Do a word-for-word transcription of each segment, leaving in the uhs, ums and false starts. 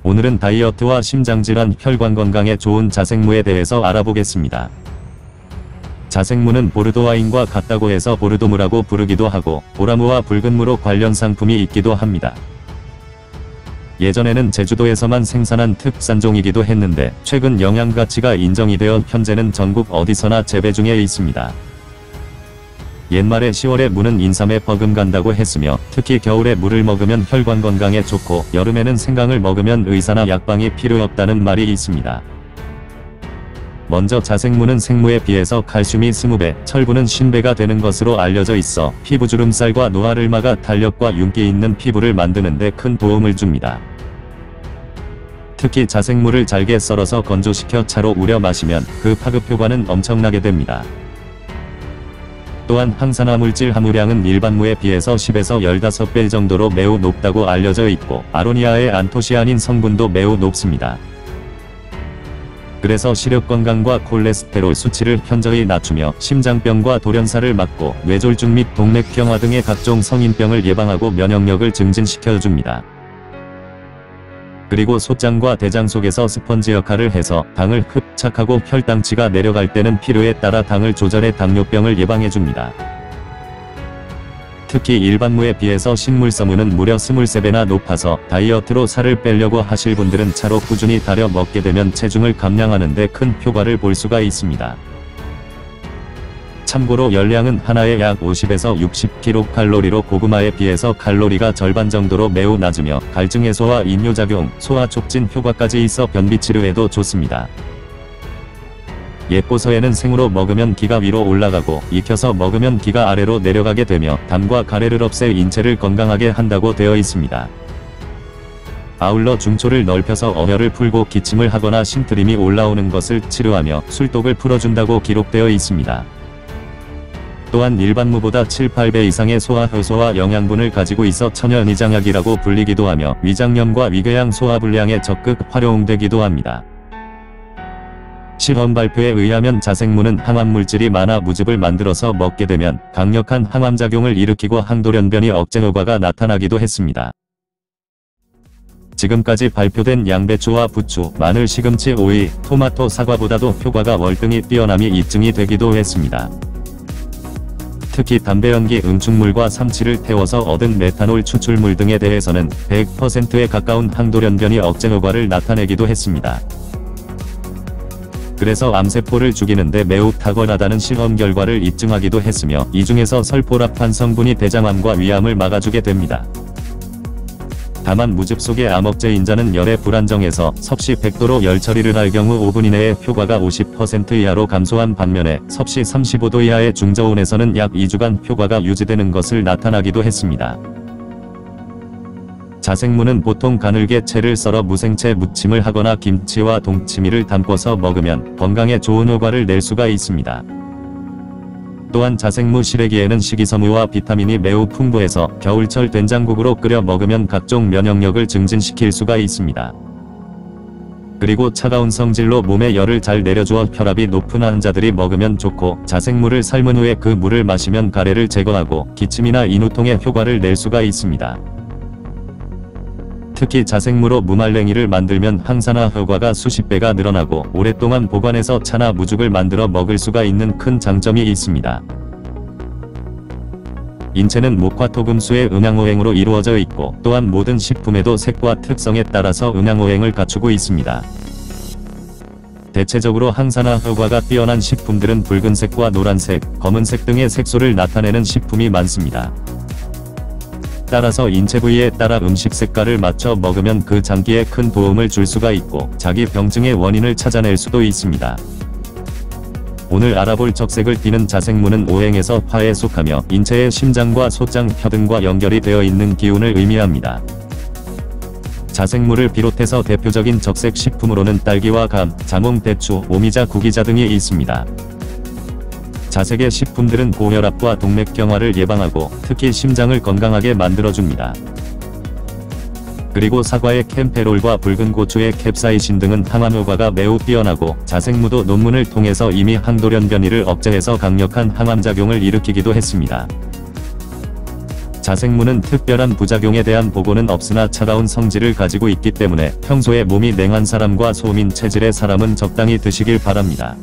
오늘은 다이어트와 심장질환, 혈관 건강에 좋은 자생무에 대해서 알아보겠습니다. 자생무는 보르도와인과 같다고 해서 보르도무라고 부르기도 하고 보라무와 붉은무로 관련 상품이 있기도 합니다. 예전에는 제주도에서만 생산한 특산종이기도 했는데 최근 영양가치가 인정이 되어 현재는 전국 어디서나 재배 중에 있습니다. 옛말에 시월에 무는 인삼에 버금 간다고 했으며 특히 겨울에 무를 먹으면 혈관 건강에 좋고 여름에는 생강을 먹으면 의사나 약방이 필요 없다는 말이 있습니다. 먼저 자생무는 생무에 비해서 칼슘이 이십 배, 철분은 오십 배가 되는 것으로 알려져 있어 피부주름살과 노화를 막아 탄력과 윤기 있는 피부를 만드는 데 큰 도움을 줍니다. 특히 자생무를 잘게 썰어서 건조시켜 차로 우려 마시면 그 파급 효과는 엄청나게 됩니다. 또한 항산화 물질 함유량은 일반 무에 비해서 십에서 십오 배 정도로 매우 높다고 알려져 있고 아로니아의 안토시아닌 성분도 매우 높습니다. 그래서 시력 건강과 콜레스테롤 수치를 현저히 낮추며 심장병과 돌연사를 막고 뇌졸중 및 동맥경화 등의 각종 성인병을 예방하고 면역력을 증진시켜줍니다. 그리고 소장과 대장 속에서 스펀지 역할을 해서 당을 흡착하고 혈당치가 내려갈 때는 필요에 따라 당을 조절해 당뇨병을 예방해줍니다. 특히 일반 무에 비해서 식물성분은 무려 이십삼 배나 높아서 다이어트로 살을 빼려고 하실 분들은 차로 꾸준히 달여 먹게 되면 체중을 감량하는 데 큰 효과를 볼 수가 있습니다. 참고로 열량은 하나에 약 오십에서 육십 킬로칼로리로 고구마에 비해서 칼로리가 절반 정도로 매우 낮으며 갈증 해소와 이뇨작용, 소화 촉진 효과까지 있어 변비 치료에도 좋습니다. 예포서에는 생으로 먹으면 기가 위로 올라가고 익혀서 먹으면 기가 아래로 내려가게 되며 담과 가래를 없애 인체를 건강하게 한다고 되어 있습니다. 아울러 중초를 넓혀서 어혈을 풀고 기침을 하거나 신트림이 올라오는 것을 치료하며 술독을 풀어준다고 기록되어 있습니다. 또한 일반 무보다 칠, 팔 배 이상의 소화 효소와 영양분을 가지고 있어 천연위장약이라고 불리기도 하며 위장염과 위궤양 소화불량에 적극 활용되기도 합니다. 실험 발표에 의하면 자생무는 항암물질이 많아 무즙을 만들어서 먹게 되면 강력한 항암작용을 일으키고 항돌연변이 억제 효과가 나타나기도 했습니다. 지금까지 발표된 양배추와 부추, 마늘, 시금치, 오이, 토마토, 사과보다도 효과가 월등히 뛰어남이 입증이 되기도 했습니다. 특히 담배연기, 응축물과 삼치를 태워서 얻은 메탄올 추출물 등에 대해서는 백 퍼센트에 가까운 항돌연변이 억제 효과를 나타내기도 했습니다. 그래서 암세포를 죽이는데 매우 탁월하다는 실험 결과를 입증하기도 했으며 이 중에서 설포라판 성분이 대장암과 위암을 막아주게 됩니다. 다만 무즙 속의 암억제 인자는 열에 불안정해서 섭씨 백 도로 열 처리를 할 경우 오 분 이내에 효과가 오십 퍼센트 이하로 감소한 반면에 섭씨 삼십오 도 이하의 중저온에서는 약 이 주간 효과가 유지되는 것을 나타나기도 했습니다. 자생무는 보통 가늘게 채를 썰어 무생채 무침을 하거나 김치와 동치미를 담궈서 먹으면 건강에 좋은 효과를 낼 수가 있습니다. 또한 자생무 시래기에는 식이섬유와 비타민이 매우 풍부해서 겨울철 된장국으로 끓여 먹으면 각종 면역력을 증진시킬 수가 있습니다. 그리고 차가운 성질로 몸에 열을 잘 내려주어 혈압이 높은 환자들이 먹으면 좋고 자생무를 삶은 후에 그 물을 마시면 가래를 제거하고 기침이나 인후통에 효과를 낼 수가 있습니다. 특히 자생무로 무말랭이를 만들면 항산화 효과가 수십 배가 늘어나고 오랫동안 보관해서 차나 무죽을 만들어 먹을 수가 있는 큰 장점이 있습니다. 인체는 목화토금수의 음양오행으로 이루어져 있고 또한 모든 식품에도 색과 특성에 따라서 음양오행을 갖추고 있습니다. 대체적으로 항산화 효과가 뛰어난 식품들은 붉은색과 노란색, 검은색 등의 색소를 나타내는 식품이 많습니다. 따라서 인체 부위에 따라 음식 색깔을 맞춰 먹으면 그 장기에 큰 도움을 줄 수가 있고 자기 병증의 원인을 찾아낼 수도 있습니다. 오늘 알아볼 적색을 띠는 자생무는 오행에서 화에 속하며 인체의 심장과 소장, 혀 등과 연결이 되어 있는 기운을 의미합니다. 자생무를 비롯해서 대표적인 적색 식품으로는 딸기와 감, 자몽, 대추, 오미자, 구기자 등이 있습니다. 자색의 식품들은 고혈압과 동맥경화를 예방하고 특히 심장을 건강하게 만들어줍니다. 그리고 사과의 캠페롤과 붉은 고추의 캡사이신 등은 항암 효과가 매우 뛰어나고 자생무도 논문을 통해서 이미 항돌연변이를 억제해서 강력한 항암작용을 일으키기도 했습니다. 자생무는 특별한 부작용에 대한 보고는 없으나 차가운 성질을 가지고 있기 때문에 평소에 몸이 냉한 사람과 소민 체질의 사람은 적당히 드시길 바랍니다.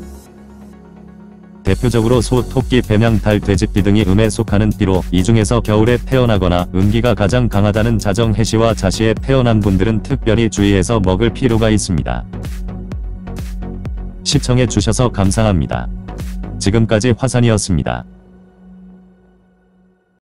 대표적으로 소, 토끼, 뱀양, 달, 돼지띠 등이 음에 속하는 띠로 이 중에서 겨울에 태어나거나 음기가 가장 강하다는 자정 해시와 자시에 태어난 분들은 특별히 주의해서 먹을 필요가 있습니다. 시청해 주셔서 감사합니다. 지금까지 화산이었습니다.